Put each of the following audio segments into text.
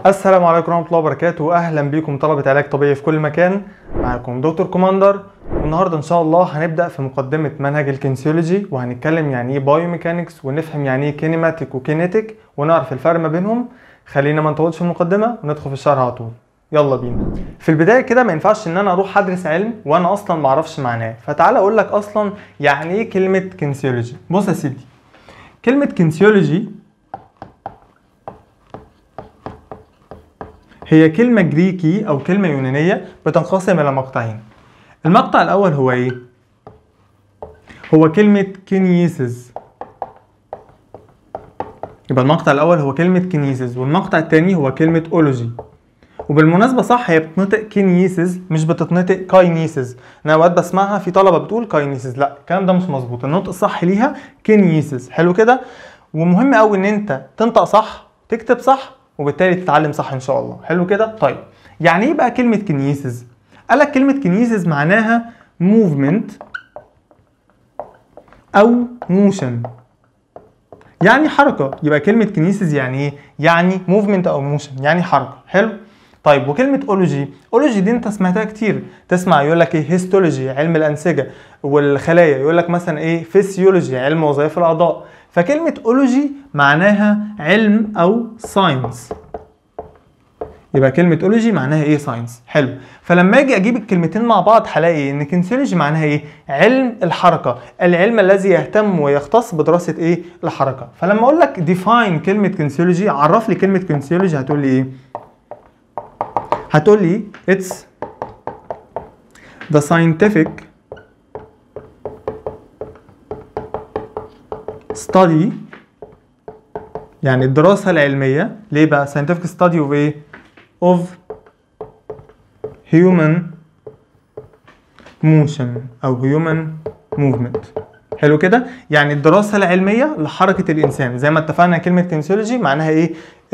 السلام عليكم ورحمة الله وبركاته، واهلا بكم طلبة علاج طبيعي في كل مكان. معاكم دكتور كوماندر، والنهارده ان شاء الله هنبدأ في مقدمة منهج الكنسيولوجي، وهنتكلم يعني ايه بايوميكانكس، ونفهم يعني ايه كينيماتيك وكينيتيك، ونعرف الفرق ما بينهم. خلينا ما نطولش في المقدمة وندخل في الشرح على طول. يلا بينا. في البداية كده ما ينفعش ان انا اروح ادرس علم وانا اصلا ما اعرفش معناه، فتعالى اقول لك اصلا يعني ايه كلمة كنسيولوجي. بص يا سيدي، كلمة كنسيولوجي هي كلمة جريكي أو كلمة يونانية بتنقسم إلى مقطعين. المقطع الأول هو إيه؟ هو كلمة كينيسيس. يبقى المقطع الأول هو كلمة كينيسيس، والمقطع الثاني هو كلمة أولوجي. وبالمناسبة صح، هي بتتنطق كينيسيس مش بتتنطق كاينيسيس. أنا أوقات بسمعها في طلبة بتقول كاينيسيس، لا الكلام ده مش مظبوط، النطق الصح ليها كينيسيس. حلو كده؟ ومهم قوي إن أنت تنطق صح، تكتب صح، وبالتالي تتعلم صح ان شاء الله. حلو كده؟ طيب يعني ايه بقى كلمه كينيسيس؟ قال لك كلمه كينيسيس معناها موفمنت او موشن، يعني حركه. يبقى كلمه كينيسيس يعني ايه؟ يعني موفمنت او موشن، يعني حركه. حلو. طيب وكلمه اولوجي، اولوجي دي انت سمعتها كتير، تسمع يقول لك ايه؟ هيستولوجي، علم الانسجه والخلايا، يقول لك مثلا ايه؟ فيسيولوجي، علم وظائف الاعضاء. فكلمه اولوجي معناها علم او ساينس. يبقى كلمة اولوجي معناها ايه؟ ساينس. حلو. فلما اجي اجيب الكلمتين مع بعض هلاقي ان كنسيولوجي معناها ايه؟ علم الحركة، العلم الذي يهتم ويختص بدراسة ايه؟ الحركة. فلما اقول لك ديفاين كلمة كنسيولوجي، عرف لي كلمة كنسيولوجي، هتقول لي ايه؟ هتقول لي it's the scientific study، يعني الدراسة العلمية. ليه بقى scientific study of ايه؟ of human motion أو human movement. حلو كده؟ يعني الدراسة العلمية لحركة الإنسان. زي ما اتفقنا كلمة كنسيولوجي معناها إيه؟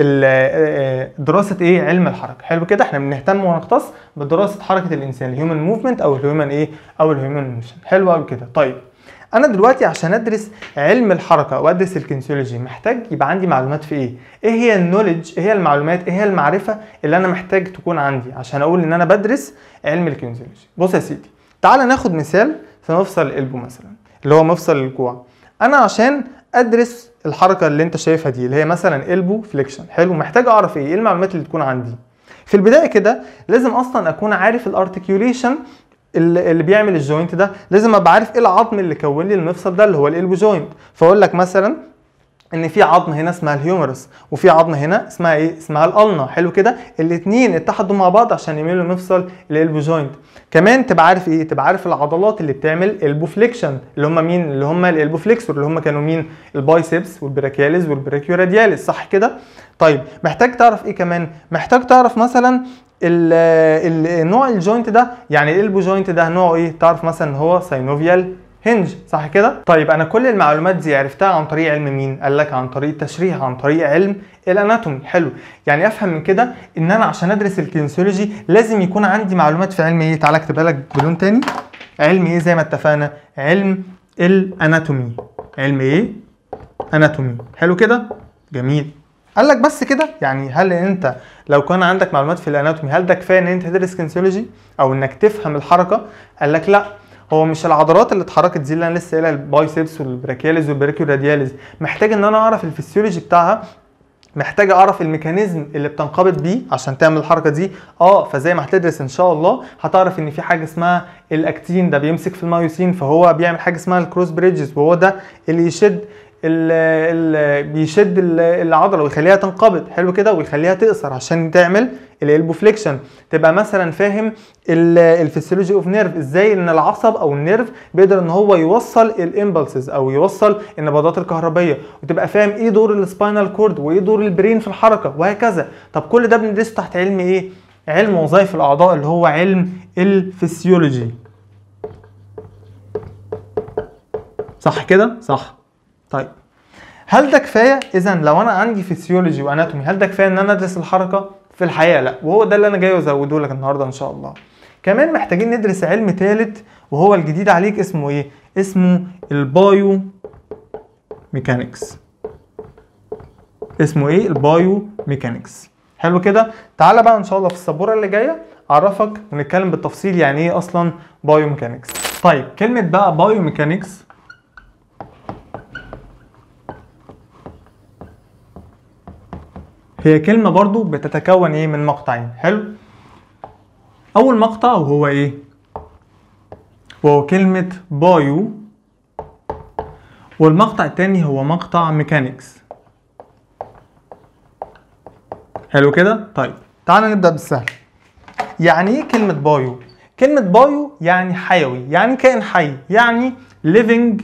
دراسة إيه؟ علم الحركة. حلو كده؟ إحنا بنهتم ونختص بدراسة حركة الإنسان، الهيومن موفمنت أو الهيومن إيه؟ أو الهيومن موشن. حلو أوي كده. طيب أنا دلوقتي عشان أدرس علم الحركة وأدرس الكنسيولوجي محتاج يبقى عندي معلومات في إيه؟ إيه هي النوليدج؟ إيه هي المعلومات؟ إيه هي المعرفة اللي أنا محتاج تكون عندي عشان أقول إن أنا بدرس علم الكنسيولوجي؟ بص يا سيدي، تعال ناخد مثال في مفصل القلب مثلا، اللي هو مفصل الكوع. أنا عشان أدرس الحركة اللي أنت شايفها دي، اللي هي مثلا قلبه فليكشن، حلو، محتاج أعرف إيه؟ إيه المعلومات اللي تكون عندي؟ في البداية كده لازم أصلا أكون عارف الارتكيوليشن اللي بيعمل الجوينت ده، لازم ابقى عارف ايه العظم اللي كون لي المفصل ده اللي هو القلب جوينت. فاقول لك مثلا ان في عظم هنا اسمها الهيومرس، وفي عظم هنا اسمها ايه؟ اسمها الالنا. حلو كده؟ الاثنين اتحدوا مع بعض عشان يعملوا مفصل القلب جوينت. كمان تبقى عارف ايه؟ تبقى عارف العضلات اللي بتعمل قلبو فليكشن، اللي هم مين؟ اللي هم القلبو فليكسور، اللي هم كانوا مين؟ البايسبس والبراكياليز والبراكيورادياليز. صح كده؟ طيب محتاج تعرف ايه كمان؟ محتاج تعرف مثلا النوع الجوينت ده، يعني القلبو جوينت ده نوعه ايه؟ تعرف مثلا ان هو ساينوفيال هنج. صح كده؟ طيب انا كل المعلومات دي عرفتها عن طريق علم مين؟ قال لك عن طريق التشريح، عن طريق علم الاناتومي. حلو. يعني افهم من كده ان انا عشان ادرس الكنسيولوجي لازم يكون عندي معلومات في علم ايه؟ تعالى اكتبها لك بلون تاني. علم ايه زي ما اتفقنا؟ علم الاناتومي. علم ايه؟ اناتومي. حلو كده؟ جميل. قال لك بس كده؟ يعني هل انت لو كان عندك معلومات في الاناتومي هل ده كفايه ان انت تدرس كنسيولوجي او انك تفهم الحركه؟ قال لك لا، هو مش العضلات اللي اتحركت دي اللي انا لسه قايلها، البايسبس والبراكياليز والبراكيورادياليز، محتاج ان انا اعرف الفسيولوجي بتاعها، محتاج اعرف الميكانيزم اللي بتنقبض بيه عشان تعمل الحركه دي. فزي ما هتدرس ان شاء الله هتعرف ان في حاجه اسمها الاكتين، ده بيمسك في المايوسين، فهو بيعمل حاجه اسمها الكروس بريدجز، وهو ده اللي يشد بيشد العضله ويخليها تنقبض. حلو كده؟ ويخليها تقصر عشان تعمل القلبو فليكشن. تبقى مثلا فاهم الفسيولوجي اوف نيرف، ازاي ان العصب او النيرف بيقدر ان هو يوصل الامبلسز او يوصل النبضات الكهربيه، وتبقى فاهم ايه دور السباينال كورد وايه دور البرين في الحركه وهكذا. طب كل ده بندرسه تحت علم ايه؟ علم وظائف الاعضاء، اللي هو علم الفسيولوجي. صح كده؟ صح. طيب هل ده كفايه؟ اذا لو انا عندي فيسيولوجي واناتومي هل ده كفايه ان انا ادرس الحركه؟ في الحقيقه لا، وهو ده اللي انا جاي ازوده لك النهارده ان شاء الله. كمان محتاجين ندرس علم ثالث وهو الجديد عليك، اسمه ايه؟ اسمه البايو ميكانكس. اسمه ايه؟ البايو ميكانكس. حلو كده. تعالى بقى ان شاء الله في السبوره اللي جايه اعرفك ونتكلم بالتفصيل يعني ايه اصلا بايوميكانكس. طيب كلمه بقى بايوميكانكس هي كلمه برضو بتتكون ايه من مقطعين. حلو. اول مقطع وهو ايه؟ وهو كلمه بايو، والمقطع التاني هو مقطع ميكانيكس. حلو كده. طيب تعالى نبدأ بالسهل. يعني ايه كلمة بايو؟ كلمة بايو يعني حيوي، يعني كائن حي، يعني living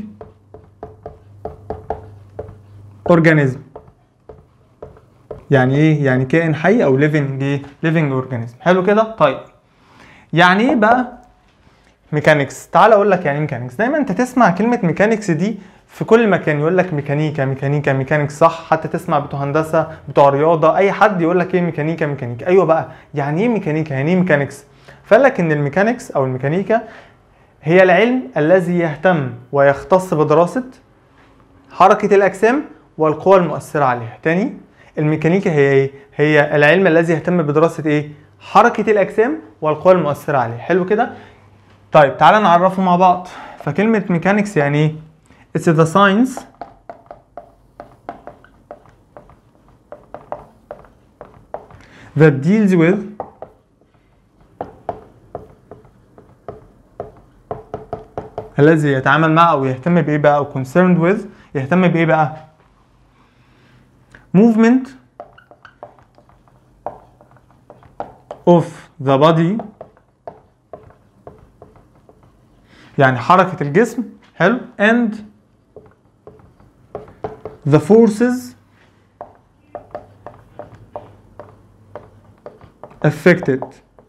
organism. يعني ايه؟ يعني كائن حي او living ايه؟ living organism. حلو كده. طيب يعني ايه بقى ميكانيكس؟ تعالى اقول لك يعني ايه ميكانيكس. دايما انت تسمع كلمة ميكانيكس دي في كل مكان، يقول لك ميكانيكا ميكانيكا ميكانيكس، صح؟ حتى تسمع بتوع هندسه بتوع رياضه اي حد يقول لك ايه ميكانيكا ميكانيكا. ايوه بقى، يعني ايه ميكانيكا؟ يعني ايه ميكانيكس؟ فقال لك ان الميكانيكس او الميكانيكا هي العلم الذي يهتم ويختص بدراسه حركه الاجسام والقوى المؤثره عليها. تاني، الميكانيكا هي ايه؟ هي العلم الذي يهتم بدراسه ايه؟ حركه الاجسام والقوى المؤثره عليها. حلو كده. طيب تعالى نعرفه مع بعض. فكلمه ميكانيكس يعني ايه؟ It's the science that deals with الذي يتعامل مع او يهتم بايه بقى، او concerned with يهتم بايه بقى؟ movement of the body، يعني حركة الجسم. حلو. and the forces affected،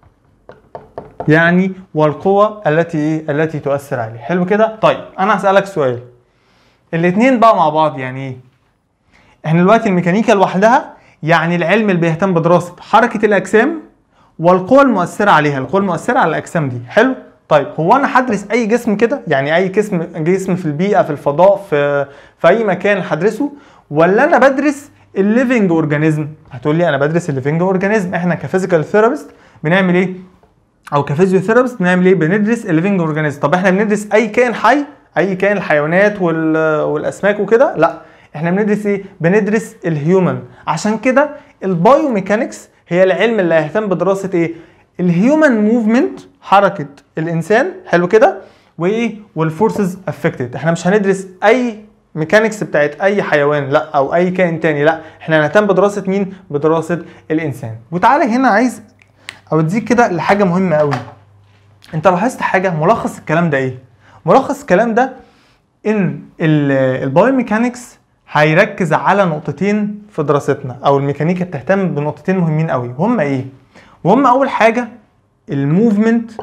يعني والقوى التي تؤثر عليه. حلو كده. طيب انا هسألك سؤال، الاتنين بقى مع بعض يعني ايه؟ احنا دلوقتي الميكانيكا لوحدها يعني العلم اللي بيهتم بدراسة حركة الاجسام والقوى المؤثرة عليها، القوى المؤثرة على الاجسام دي. حلو. طيب هو انا هدرس اي جسم كده؟ يعني اي جسم في البيئة، في الفضاء، في اي مكان هدرسه، ولا انا بدرس الليفنج اورجانيزم؟ هتقول لي انا بدرس الليفنج اورجانيزم. احنا كفيزيكال ثيرابيست بنعمل ايه؟ او كفيزيوثيرابيست بنعمل ايه؟ بندرس الليفنج اورجانيزم. طب احنا بندرس اي كائن حي، اي كائن، الحيوانات والاسماك وكده؟ لا، احنا بندرس ايه؟ بندرس الهيومن. عشان كده البايوميكانكس هي العلم اللي هيهتم بدراسه ايه؟ الهيومن موفمنت، حركه الانسان. حلو كده. وايه؟ والفورسز افكتد. احنا مش هندرس اي ميكانكس بتاعت اي حيوان، لا، او اي كائن تاني، لا، احنا هنهتم بدراسه مين؟ بدراسه الانسان. وتعالى هنا عايز اوديك كده لحاجه مهمه قوي. انت لاحظت حاجه؟ ملخص الكلام ده ايه؟ ملخص الكلام ده ان البايوميكانكس هيركز على نقطتين في دراستنا، او الميكانيكا بتهتم بنقطتين مهمين قوي. وهما ايه؟ وهم اول حاجه الموفمنت،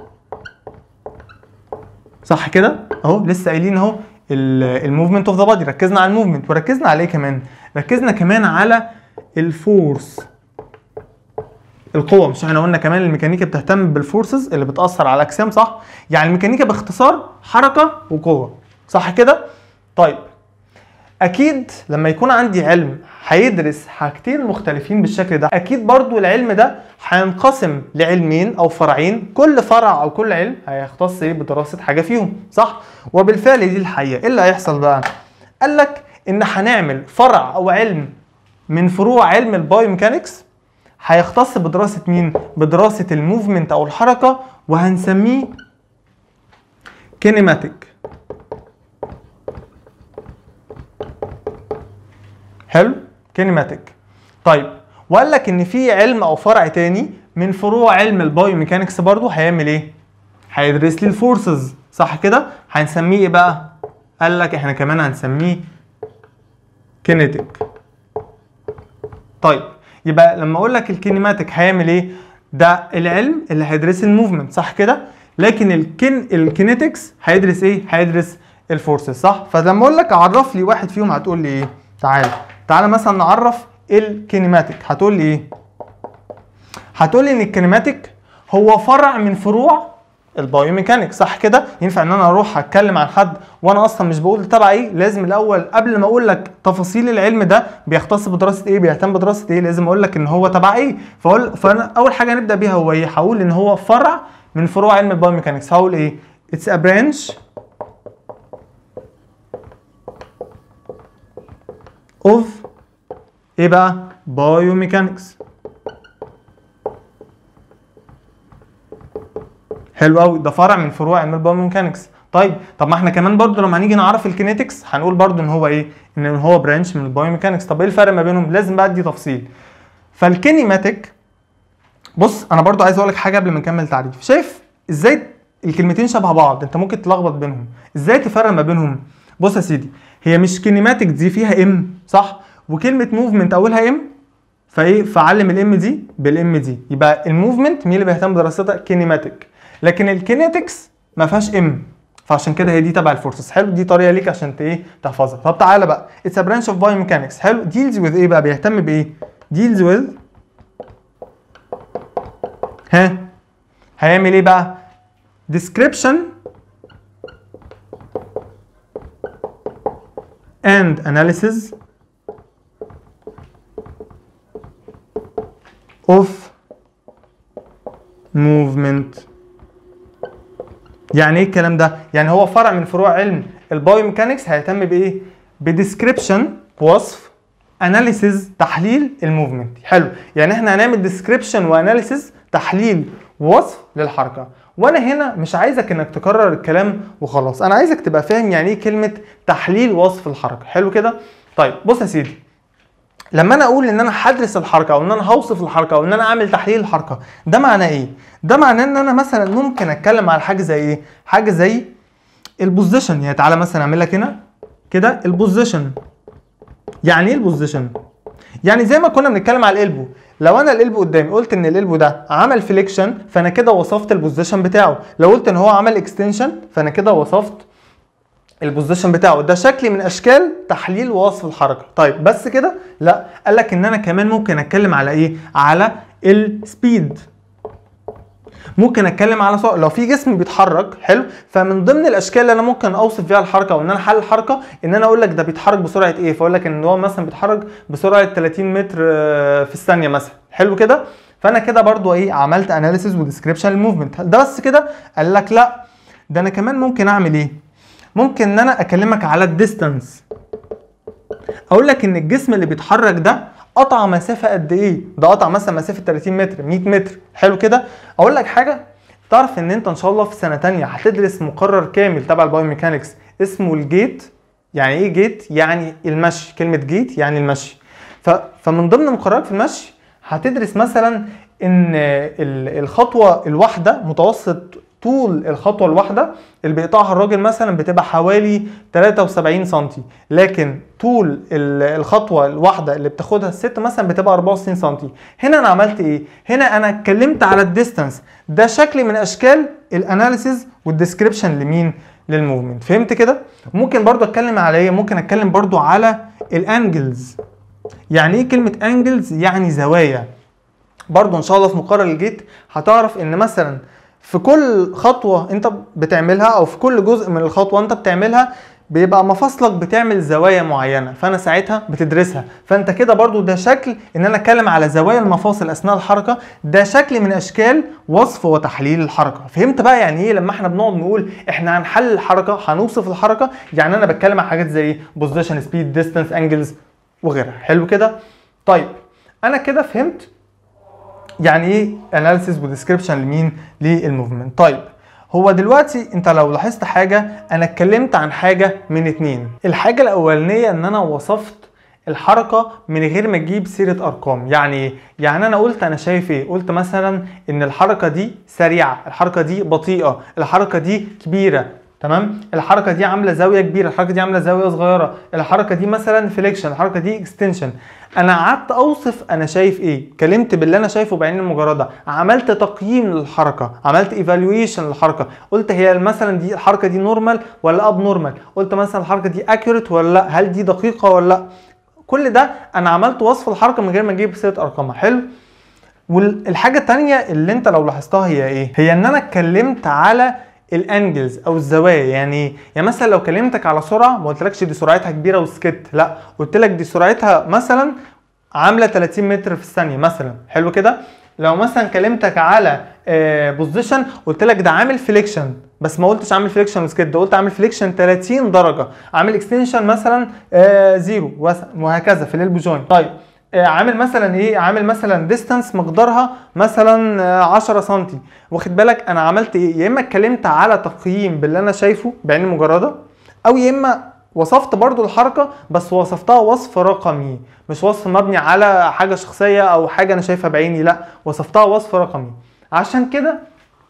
صح كده؟ اهو لسه قايلين اهو الموفمنت اوف ذا بادي، ركزنا على الموفمنت. وركزنا على ايه كمان؟ ركزنا كمان على الفورس، القوة. مش احنا قلنا كمان الميكانيكا بتهتم بالفورسز اللي بتأثر على الأجسام، صح؟ يعني الميكانيكا باختصار حركة وقوة، صح كده؟ طيب أكيد لما يكون عندي علم هيدرس حاجتين مختلفين بالشكل ده، أكيد برضو العلم ده هينقسم لعلمين أو فرعين، كل فرع أو كل علم هيختص إيه؟ بدراسة حاجة فيهم، صح؟ وبالفعل دي الحقيقة. إيه اللي هيحصل بقى؟ قال لك إن هنعمل فرع أو علم من فروع علم البايوميكانكس هيختص بدراسة مين؟ بدراسة الموفمنت أو الحركة، وهنسميه كينيماتيك. حلو؟ كينيماتيك. طيب وقال لك إن في علم أو فرع تاني من فروع علم البايوميكانكس برضو هيعمل إيه؟ هيدرس لي الفورسز، صح كده؟ هنسميه إيه بقى؟ قال لك إحنا كمان هنسميه كينيتيك. طيب يبقى لما اقول لك الكينيماتيك هيعمل ايه؟ ده العلم اللي هيدرس الموفمنت، صح كده؟ لكن الكينيتكس هيدرس ايه؟ هيدرس الفورسز، صح؟ فلما اقول لك عرف لي واحد فيهم هتقول لي ايه؟ تعالى مثلا نعرف الكينيماتيك. هتقول لي ايه؟ هتقول لي ان الكينيماتيك هو فرع من فروع البايوميكانكس، صح كده؟ ينفع ان انا اروح اتكلم عن حد وانا اصلا مش بقول تبع ايه؟ لازم الاول قبل ما اقول لك تفاصيل العلم ده بيختص بدراسه ايه، بيهتم بدراسه ايه، لازم اقول لك ان هو تبع ايه. فانا اول حاجه نبدا بيها هو ايه؟ هقول ان هو فرع من فروع علم البايوميكانكس. هقول ايه؟ اتس ا برانش اوف ايه بقى؟ بايوميكانكس. حلو قوي، ده فرع من فروع علم البايوميكانكس. طيب ما احنا كمان برضو لما هنيجي نعرف الكينيتكس هنقول برضو ان هو ايه؟ ان هو برانش من البايوميكانكس. طب ايه الفرق ما بينهم؟ لازم بقى ادي تفصيل. فالكينيماتيك، بص انا برضو عايز اقول لك حاجه قبل ما نكمل تعريف. شايف ازاي الكلمتين شبه بعض؟ انت ممكن تلخبط بينهم، ازاي تفرق ما بينهم؟ بص يا سيدي، هي مش كينيماتيك دي فيها ام صح؟ وكلمه موفمنت اولها ام، فايه؟ فعلم الام دي بالام دي، يبقى الموفمنت مين اللي بيهتم بدراستها؟ كينيماتيك. لكن الكينيتكس ما فيهاش ام، فعشان كده هي دي تبع الفورسز. حلو، دي طريقه ليك عشان ايه؟ تحفظها. طب تعالى بقى، اتس ا برانش اوف بايوميكانكس. حلو، ديلز وذ ايه بقى؟ بيهتم بايه؟ ديلز وذ، هيعمل ايه بقى؟ description and analysis of movement. يعني ايه الكلام ده؟ يعني هو فرع من فروع علم البايوميكانكس هيهتم بايه؟ بديسكريبشن وصف، اناليسيز تحليل الموفمنت. حلو، يعني احنا هنعمل ديسكريبشن واناليسيز تحليل ووصف للحركه. وانا هنا مش عايزك انك تكرر الكلام وخلاص، انا عايزك تبقى فاهم يعني ايه كلمه تحليل وصف الحركه. حلو كده؟ طيب بص يا سيدي، لما انا اقول ان انا هدرس الحركه او ان انا هوصف الحركه او ان انا اعمل تحليل الحركه، ده معناه ايه؟ ده معناه ان انا مثلا ممكن اتكلم على حاجه زي ايه؟ حاجه زي البوزيشن. يعني تعالى مثلا اعمل لك هنا كده البوزيشن. يعني ايه البوزيشن؟ يعني زي ما كنا بنتكلم على الالبو، لو انا الالبو قدامي قلت ان الالبو ده عمل فليكشن فانا كده وصفت البوزيشن بتاعه، لو قلت ان هو عمل اكستنشن فانا كده وصفت البوزيشن بتاعه. ده شكل من اشكال تحليل ووصف الحركه. طيب بس كده؟ لا، قال لك ان انا كمان ممكن اتكلم على ايه؟ على السبيد. ممكن اتكلم على لو في جسم بيتحرك. حلو، فمن ضمن الاشكال اللي انا ممكن اوصف فيها الحركه وان انا احلل الحركه ان انا اقول لك ده بيتحرك بسرعه ايه، فاقول لك ان هو مثلا بيتحرك بسرعه 30 متر في الثانيه مثلا. حلو كده؟ فانا كده برضو ايه؟ عملت اناليسيز وديسكريبشن للموفمنت. ده بس كده؟ قال لك لا، ده انا كمان ممكن اعمل ايه؟ ممكن ان انا اكلمك على الديستانس، اقول لك ان الجسم اللي بيتحرك ده قطع مسافه قد ايه؟ ده قطع مثلا مسافه 30 متر 100 متر. حلو كده؟ اقول لك حاجه، تعرف ان انت ان شاء الله في سنه ثانيه هتدرس مقرر كامل تبع البايوميكانكس اسمه الجيت. يعني ايه جيت؟ يعني المشي. كلمه جيت يعني المشي. فمن ضمن مقررات في المشي هتدرس مثلا ان الخطوه الواحده، متوسط طول الخطوه الواحده اللي بيقطعها الراجل مثلا بتبقى حوالي 73 سم، لكن طول الخطوه الواحده اللي بتاخدها الست مثلا بتبقى 64 سم. هنا انا عملت ايه؟ هنا انا اتكلمت على الديستانس. ده شكل من اشكال الاناليسيز والديسكريبشن لمين؟ للموفمنت. فهمت كده؟ ممكن برضو اتكلم على ايه؟ ممكن اتكلم برضو على الانجلز. يعني ايه كلمه انجلز؟ يعني زوايا. برضو ان شاء الله في مقرر الجيت هتعرف ان مثلا في كل خطوة انت بتعملها او في كل جزء من الخطوة انت بتعملها بيبقى مفاصلك بتعمل زوايا معينة، فانا ساعتها بتدرسها. فانت كده برضو ده شكل ان انا اتكلم على زوايا المفاصل اثناء الحركة. ده شكل من اشكال وصف وتحليل الحركة. فهمت بقى يعني ايه لما احنا بنقعد نقول احنا هنحلل الحركة هنوصف الحركة؟ يعني انا بتكلم على حاجات زي بوزيشن، سبيد، ديستانس، انجلز وغيرها. حلو كده؟ طيب انا كده فهمت يعني ايه اناليسيس وديسكريبشن لمين؟ للموفمنت. طيب هو دلوقتي انت لو لاحظت حاجه، انا اتكلمت عن حاجه من اتنين. الحاجه الاولانيه ان انا وصفت الحركه من غير ما اجيب سيره ارقام. يعني انا قلت انا شايف ايه؟ قلت مثلا ان الحركه دي سريعه، الحركه دي بطيئه، الحركه دي كبيره، تمام؟ الحركه دي عامله زاويه كبيره، الحركه دي عامله زاويه صغيره، الحركه دي مثلا فليكشن، الحركه دي اكستنشن. انا قعدت اوصف انا شايف ايه، اتكلمت باللي انا شايفه بعين المجرده، عملت تقييم للحركه، عملت ايفالويشن للحركه، قلت هي مثلا دي الحركه دي نورمال ولا اب نورمال، قلت مثلا الحركه دي اكيوريت ولا لا، هل دي دقيقه ولا لا. كل ده انا عملت وصف الحركه من غير ما اجيب سيره ارقامها. حلو. والحاجه الثانيه اللي انت لو لاحظتها هي ايه؟ هي ان انا اتكلمت على الانجلز او الزوايا. يعني مثلا لو كلمتك على سرعه ما قلتلكش دي سرعتها كبيره وسكت، لا قلت لك دي سرعتها مثلا عامله 30 متر في الثانيه مثلا. حلو كده. لو مثلا كلمتك على بوزيشن قلت لك ده عامل فليكشن، بس ما قلتش عامل فليكشن وسكت، ده قلت عامل فليكشن 30 درجه، عامل اكستنشن مثلا زيرو وهكذا في الالبو جوينت. طيب عامل مثلا ايه؟ عامل مثلا ديستانس مقدارها مثلا 10 سم. واخد بالك انا عملت ايه؟ يا اما اتكلمت على تقييم باللي انا شايفه بعين المجرده، او يا اما وصفت برضو الحركه بس وصفتها وصف رقمي، مش وصف مبني على حاجه شخصيه او حاجه انا شايفها بعيني، لا وصفتها وصف رقمي. عشان كده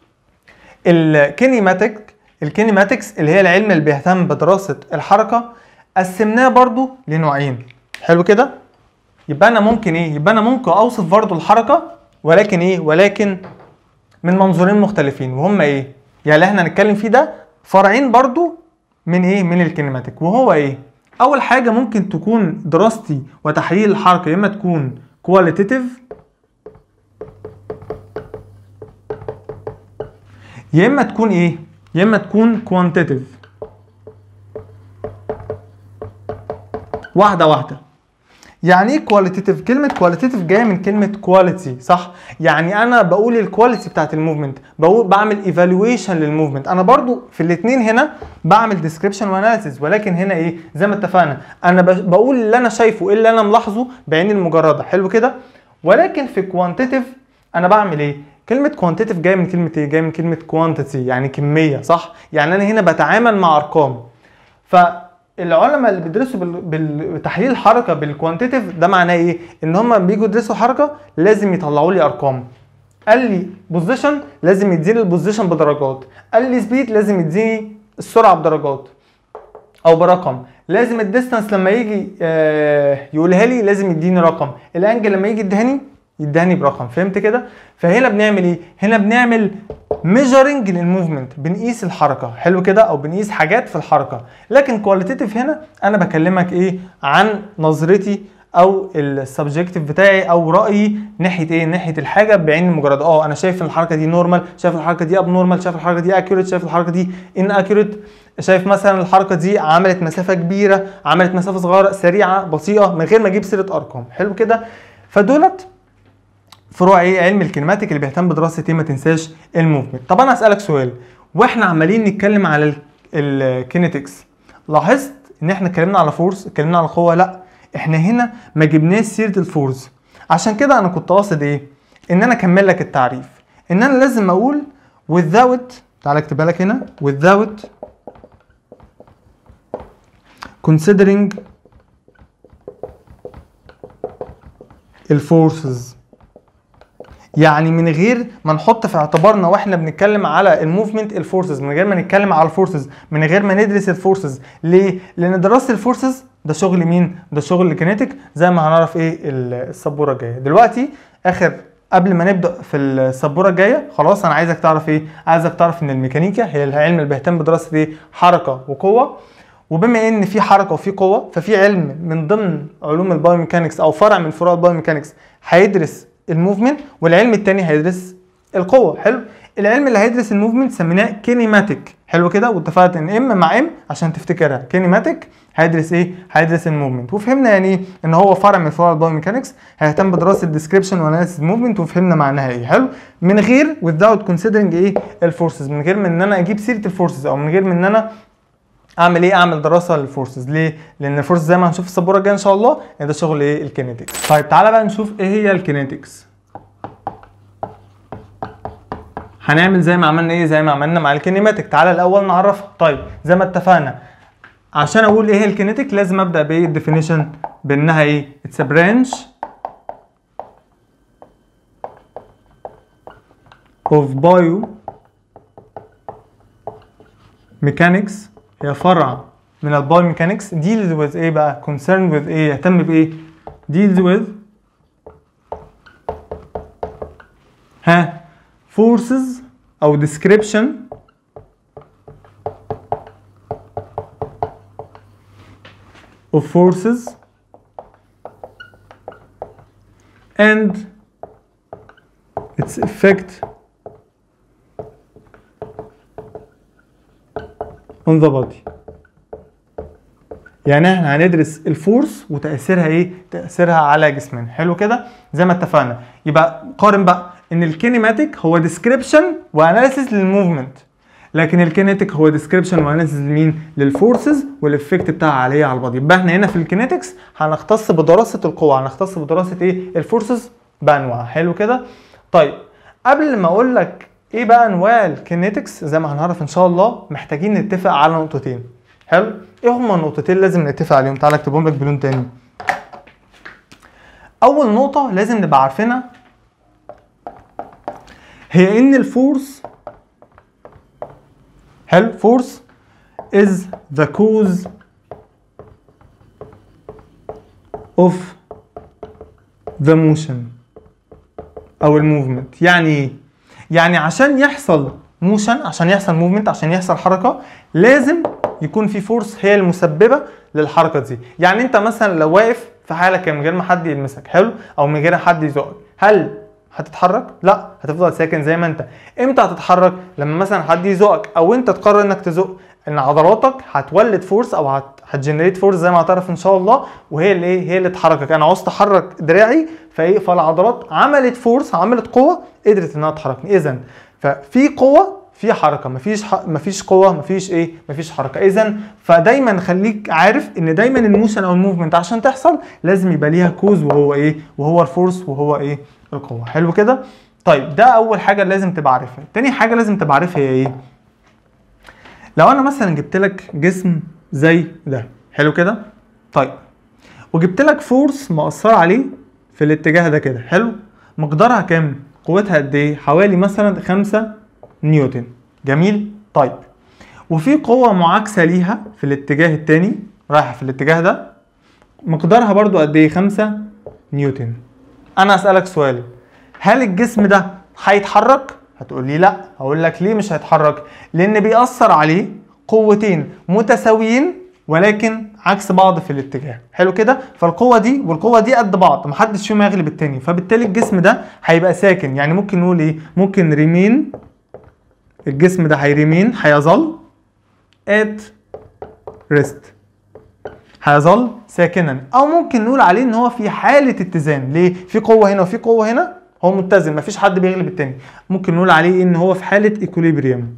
الكينيماتكس اللي هي العلم اللي بيهتم بدراسه الحركه قسمناه برضو لنوعين. حلو كده. يبقى انا ممكن ايه؟ يبقى انا ممكن اوصف برضو الحركه، ولكن ايه؟ ولكن من منظورين مختلفين، وهم ايه؟ يعني اللي احنا هنتكلم فيه ده فرعين برضو من ايه؟ من الكينيماتيك. وهو ايه؟ اول حاجه ممكن تكون دراستي وتحليل الحركه يا اما تكون كواليتيتيف يا اما تكون ايه؟ يا اما تكون كوانتيتيف. واحده واحده. يعني ايه كواليتيتيف؟ كلمه كواليتيتيف جايه من كلمه كواليتي، صح؟ يعني انا بقول الكواليتي بتاعت الموفمنت، بعمل ايفالويشن للموفمنت. انا برضو في الاثنين هنا بعمل ديسكريبشن واناليسيس، ولكن هنا ايه؟ زي ما اتفقنا انا بقول اللي انا شايفه، ايه اللي انا ملاحظه بعيني المجرده. حلو كده. ولكن في كوانتيتيف انا بعمل ايه؟ كلمه كوانتيتيف جايه من كلمه ايه؟ جايه من كلمه كوانتيتي، يعني كميه، صح؟ يعني انا هنا بتعامل مع ارقام. فالعلماء اللي بيدرسوا بتحليل الحركه بالكوانتيتيف ده معناه ايه؟ ان هم بييجوا يدرسوا حركه لازم يطلعوا لي ارقام. قال لي بوزيشن لازم يديني البوزيشن بدرجات، قال لي سبيد لازم يديني السرعه بدرجات او برقم، لازم الديستانس لما يجي يقولها لي لازم يديني رقم، الانجل لما يجي يدهني برقم. فهمت كده؟ فهنا بنعمل ايه؟ هنا بنعمل ميجرنج للموفمنت، بنقيس الحركه. حلو كده. او بنقيس حاجات في الحركه. لكن كواليتيتيف هنا انا بكلمك ايه؟ عن نظرتي او السبجكتيف بتاعي او رايي ناحيه ايه؟ ناحيه الحاجه بعين المجرد. انا شايف ان الحركه دي نورمال، شايف الحركه دي اب نورمال، شايف الحركه دي اكيوريت، شايف الحركه دي ان اكيوريت، شايف مثلا الحركه دي عملت مسافه كبيره، عملت مسافه صغيره، سريعه، بطيئه، من غير ما اجيب سيره ارقام. حلو كده. فدولت فروع ايه؟ علم الكينماتيك اللي بيهتم بدراسه ايه؟ ما تنساش الموفمنت. طب انا اسالك سؤال، واحنا عمالين نتكلم على الكينيتكس لاحظت ان احنا اتكلمنا على فورس، اتكلمنا على قوه؟ لا، احنا هنا ما جبناش سيره الفورس. عشان كده انا كنت قاصد ايه؟ ان انا اكمل لك التعريف، ان انا لازم اقول without، تعالى اكتبها لك هنا، without considering الفورسز. يعني من غير ما نحط في اعتبارنا واحنا بنتكلم على الموفمنت الفورسز، من غير ما نتكلم على الفورسز، من غير ما ندرس الفورسز. ليه؟ لان دراسه الفورسز ده شغل مين؟ ده شغل الكينيتيك، زي ما هنعرف ايه السبوره الجايه. دلوقتي قبل ما نبدا في السبوره الجايه خلاص انا عايزك تعرف ايه؟ عايزك تعرف ان الميكانيكا هي العلم اللي بيهتم بدراسه ايه؟ حركه وقوه. وبما ان في حركه وفي قوه، ففي علم من ضمن علوم البايوميكانكس او فرع من فروع البايوميكانكس هيدرس الموفمنت، والعلم الثاني هيدرس القوه. حلو. العلم اللي هيدرس الموفمنت سميناه كينيماتيك. حلو كده. واتفقت ان ام مع ام عشان تفتكرها. كينيماتيك هيدرس ايه؟ هيدرس الموفمنت. وفهمنا يعني ايه؟ ان هو فرع من فروع البايوميكانكس هيهتم بدراسه الديسكريبشن واناليسيس الموفمنت، وفهمنا معناها ايه. حلو. من غير without considering ايه؟ الفورسز، من غير من ان انا اجيب سيره الفورسز، او من غير من ان انا اعمل ايه؟ اعمل دراسه للفورسز. ليه؟ لان الفورسز زي ما هنشوف في السبوره الجايه ان شاء الله ده شغل ايه؟ الكينيتكس. طيب تعالى بقى نشوف ايه هي الكينيتكس. هنعمل زي ما عملنا ايه؟ زي ما عملنا مع الكينيماتيك. تعالى الاول نعرفها. طيب زي ما اتفقنا عشان اقول ايه هي الكينيتيك لازم ابدا بايه؟ الديفينيشن بانها ايه؟ اتس ا برانش اوف بايو ميكانكس، هي فرع من البايو ميكانكس deals with ايه بقى؟ concerned with ايه؟ يهتم بايه؟ deals with forces او description of forces and its effect on the body. يعني احنا هندرس الفورس وتأثيرها ايه؟ تأثيرها على جسمنا. حلو كده؟ زي ما اتفقنا. يبقى قارن بقى ان الكينيماتيك هو ديسكريبشن واناليسيس للموفمنت، لكن الكينيتيك هو ديسكريبشن واناليسيس لمين؟ للفورسز والافكت بتاعها عليها على البادي. يبقى احنا هنا في الكينيتكس هنختص بدراسه القوه، هنختص بدراسه ايه؟ الفورسز بانواعها. حلو كده؟ طيب قبل ما اقول لك ايه بقى انواع الكينيتكس زي ما هنعرف ان شاء الله، محتاجين نتفق على نقطتين. حلو؟ ايه هما النقطتين لازم نتفق عليهم؟ تعالى اكتبهم لك بلون تاني. اول نقطه لازم نبقى عارفينها هي ان الفورس، حلو، force is the cause of the motion او الموفمنت. يعني ايه؟ يعني عشان يحصل موشن، عشان يحصل موفمنت، عشان يحصل حركه، لازم يكون في فورس هي المسببه للحركه دي. يعني انت مثلا لو واقف في حالك من غير ما حد يلمسك، حلو، او من غير حد يزقك، هل هتتحرك؟ لا، هتفضل ساكن زي ما انت. امتى هتتحرك؟ لما مثلا حد يزقك او انت تقرر انك تزق، ان عضلاتك هتولد فورس او هتجنريت فورس زي ما هتعرف ان شاء الله، وهي اللي ايه؟ هي اللي تحركك. انا عاوز احرك دراعي فايه؟ فالعضلات عملت فورس، عملت قوه قدرت انها تحركني. اذا ففي قوه في حركه، مفيش قوه مفيش ايه؟ مفيش حركه. اذا فدايما خليك عارف ان دايما الموشن او الموفمنت عشان تحصل لازم يبقى ليها كوز، وهو ايه؟ وهو الفورس، وهو ايه؟ القوه. حلو كده؟ طيب ده اول حاجه لازم تبقى عارفها. تاني حاجه لازم تبقى عارفها هي ايه؟ لو انا مثلا جبت لك جسم زي ده، حلو كده؟ طيب وجبت لك فورس مأثره عليه في الاتجاه ده كده، حلو؟ مقدارها كام؟ قوتها قد ايه؟ حوالي مثلا 5 نيوتن. جميل؟ طيب وفي قوه معاكسه ليها في الاتجاه التاني، رايحه في الاتجاه ده، مقدارها برضو قد ايه؟ 5 نيوتن. انا اسالك سؤال، هل الجسم ده هيتحرك؟ هتقول لي لا. هقول لك ليه مش هيتحرك؟ لان بيأثر عليه قوتين متساويين ولكن عكس بعض في الاتجاه. حلو كده؟ فالقوه دي والقوه دي قد بعض، محدش فيهم هيغلب التاني، فبالتالي الجسم ده هيبقى ساكن. يعني ممكن نقول ايه؟ ممكن ريمين، الجسم ده هيريمين، هيظل at rest، هيظل ساكنا. او ممكن نقول عليه ان هو في حاله اتزان. ليه؟ في قوه هنا وفي قوه هنا، هو متزن، مفيش حد بيغلب التاني. ممكن نقول عليه ان هو في حاله ايكوليبريم.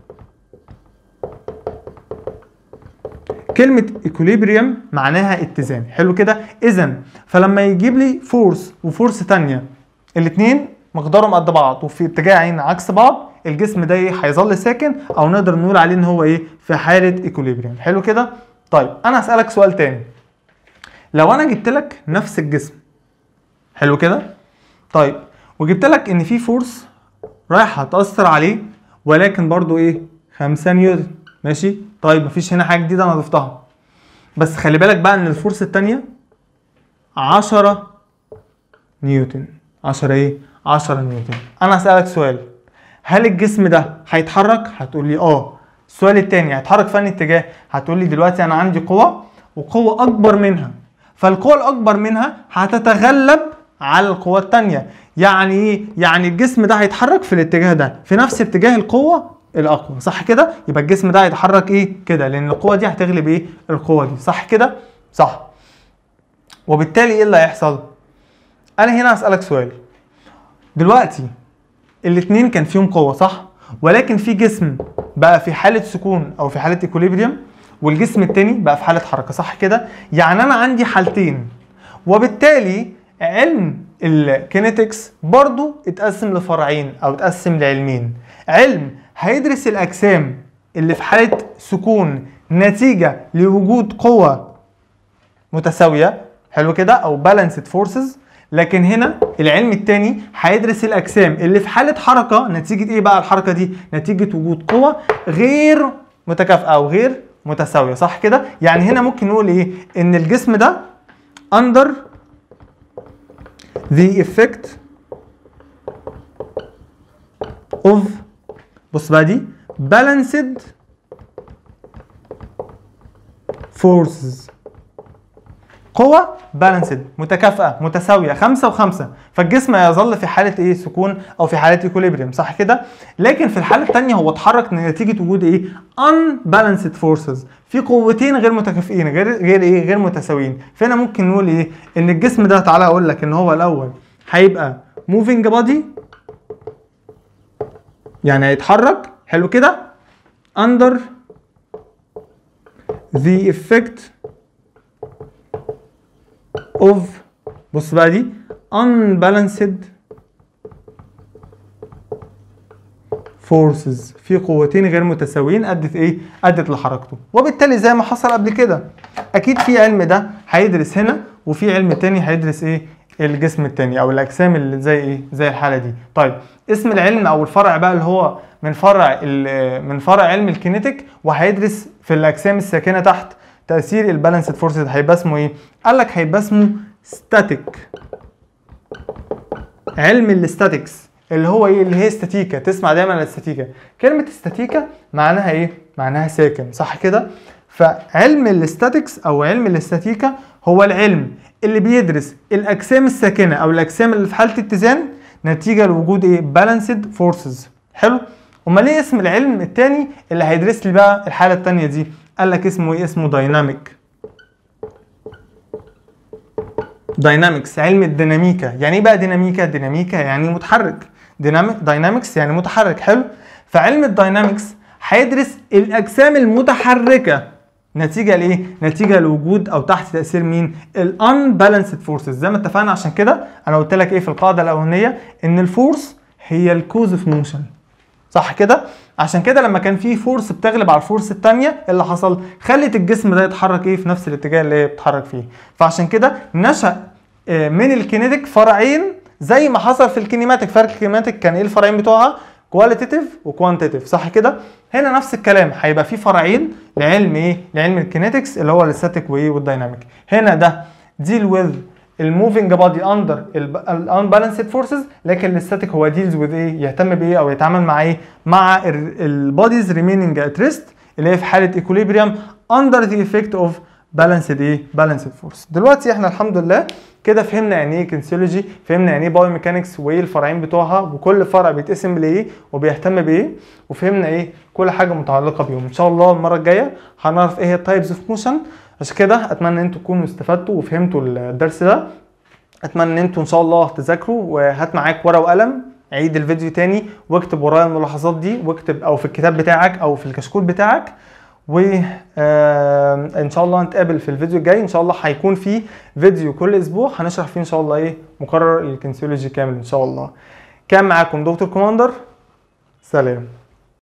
كلمه ايكوليبريم معناها اتزان. حلو كده؟ اذا فلما يجيب لي فورس وفورس ثانيه، الاثنين مقدارهم قد بعض وفي اتجاهين عكس بعض، الجسم ده ايه؟ هيظل ساكن، او نقدر نقول عليه ان هو ايه؟ في حاله ايكوليبريم. حلو كده؟ طيب انا هسالك سؤال تاني. لو انا جبت لك نفس الجسم، حلو كده؟ طيب وجبت لك ان في فورس رايحه تاثر عليه ولكن برضو ايه؟ 5 نيوتن. ماشي؟ طيب مفيش هنا حاجه جديده انا ضفتها، بس خلي بالك بقى ان الفورس الثانيه 10 نيوتن. 10 ايه؟ 10 نيوتن. انا هسالك سؤال، هل الجسم ده هيتحرك؟ هتقول لي اه. السؤال الثاني، هيتحرك في انهي اتجاه؟ هتقول لي دلوقتي انا عندي قوه وقوه اكبر منها، فالقوه الاكبر منها هتتغلب على القوه الثانيه. يعني ايه؟ يعني الجسم ده هيتحرك في الاتجاه ده، في نفس اتجاه القوه الاقوى، صح كده؟ يبقى الجسم ده هيتحرك ايه؟ كده، لان القوه دي هتغلب ايه؟ القوه دي، صح كده؟ صح. وبالتالي ايه اللي هيحصل؟ انا هنا هسالك سؤال، دلوقتي الاثنين كان فيهم قوه، صح؟ ولكن في جسم بقى في حاله سكون او في حاله ايكوليبريم، والجسم الثاني بقى في حاله حركه، صح كده؟ يعني انا عندي حالتين، وبالتالي علم الكينيتكس برضو اتقسم لفرعين او اتقسم لعلمين. علم هيدرس الاجسام اللي في حاله سكون نتيجه لوجود قوه متساويه، حلو كده؟ او بالانسد فورسز. لكن هنا العلم الثاني هيدرس الاجسام اللي في حاله حركه نتيجه ايه بقى الحركه دي؟ نتيجه وجود قوه غير متكافئه او غير متساويه، صح كده؟ يعني هنا ممكن نقول ايه؟ ان الجسم ده under the effect of، بص بقى دي، balanced forces. قوة بالانسد متكافئة متساوية 5 و5، فالجسم هيظل في حالة ايه؟ سكون او في حالة ايكوليبريم، صح كده؟ لكن في الحالة الثانية هو اتحرك نتيجة وجود ايه؟ unbalanced forces، في قوتين غير متكافئين، غير متساويين. فهنا ممكن نقول ايه؟ ان الجسم ده، تعالى اقول لك ان هو الاول هيبقى moving body، يعني هيتحرك، حلو كده، under the effect of، بص بقى دي unbalanced forces، في قوتين غير متساويين ادت ايه؟ ادت لحركته. وبالتالي زي ما حصل قبل كده، اكيد في علم ده هيدرس هنا، وفي علم تاني هيدرس ايه؟ الجسم التاني او الاجسام اللي زي ايه؟ زي الحاله دي. طيب اسم العلم او الفرع بقى اللي هو من فرع علم الكينيتيك، وهيدرس في الاجسام الساكنه تحت تاثير البالانسد فورسز، هيبقى اسمه ايه؟ قال لك هيبقى اسمه ستاتيك. علم الاستاتيكس اللي هو ايه؟ اللي هي استاتيكا، تسمع دايما الاستاتيكا. كلمه استاتيكا معناها ايه؟ معناها ساكن، صح كده؟ فعلم الاستاتيكس او علم الاستاتيكا هو العلم اللي بيدرس الاجسام الساكنه او الاجسام اللي في حاله اتزان نتيجه لوجود ايه؟ بالانسد فورسز. حلو؟ امال ايه اسم العلم الثاني اللي هيدرس لي بقى الحاله الثانيه دي؟ قال لك اسمه ايه؟ اسمه دايناميك. داينامكس، علم الديناميكا. يعني ايه بقى ديناميكا؟ ديناميكا يعني متحرك، داينامكس يعني متحرك. حلو؟ فعلم الداينامكس هيدرس الاجسام المتحركه نتيجه لايه؟ نتيجه لوجود او تحت تاثير مين؟ الانبالانسد فورسز. زي ما اتفقنا، عشان كده انا قلت لك ايه في القاعده الاولانيه؟ ان الفورس هي الكوز اوف موشن، صح كده؟ عشان كده لما كان في فورس بتغلب على الفورس الثانيه، اللي حصل؟ خلت الجسم ده يتحرك ايه؟ في نفس الاتجاه اللي هي بتتحرك فيه. فعشان كده نشأ من الكينيتيك فرعين، زي ما حصل في الكينيماتيك. فرق الكينيماتيك كان ايه الفرعين بتوعها؟ كواليتيف وكوانتيتيف، صح كده؟ هنا نفس الكلام، هيبقى في فرعين لعلم ايه؟ لعلم الكينيتكس اللي هو الستاتيك وايه؟ والدايناميك. هنا ده ديل وذ الموفينج بادي اندر الانبالانسد فورسز، لكن الستاتيك هو ديلز وذ ايه؟ يهتم بايه او يتعامل مع ايه؟ مع البوديز ريميننج ات ريست، اللي هي في حاله ايكوليبريم اندر ذا ايفكت اوف بالانسد ايه؟ بالانسد فورس. دلوقتي احنا الحمد لله كده فهمنا يعني ايه كينسيولوجي، فهمنا يعني ايه بايو ميكانكس وايه الفرعين بتوعها، وكل فرع بيتقسم لايه وبيهتم بايه، وفهمنا ايه كل حاجه متعلقه بيهم. ان شاء الله المره الجايه هنعرف ايه هي التايبز اوف موشن. عشان كده اتمنى ان انتوا تكونوا استفدتوا وفهمتوا الدرس ده. اتمنى ان انتوا ان شاء الله تذاكروا، وهات معاك ورقه وقلم، عيد الفيديو تاني واكتب ورايا الملاحظات دي، واكتب او في الكتاب بتاعك او في الكشكول بتاعك. وان شاء الله نتقابل في الفيديو الجاي. ان شاء الله هيكون في فيديو كل اسبوع هنشرح فيه ان شاء الله ايه؟ مقرر الكينسيولوجي كامل ان شاء الله. كان معاكم دكتور كوماندر، سلام.